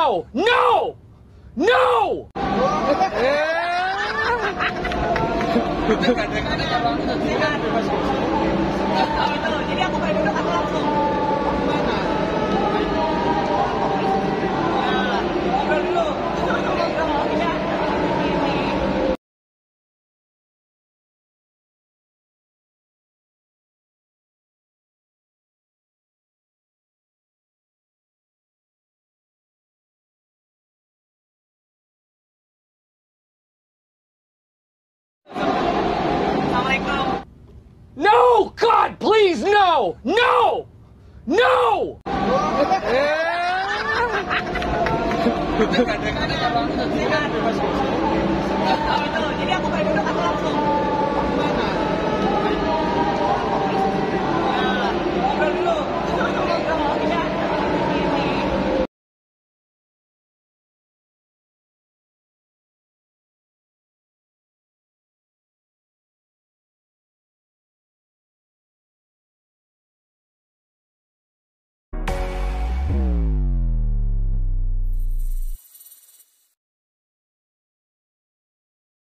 No! No! No! Jadi aku pengen duduk aku langsung. Ngobrol dulu. Assalamualaikum. No! God, please, no! No! No! Dekat-dekat abang itu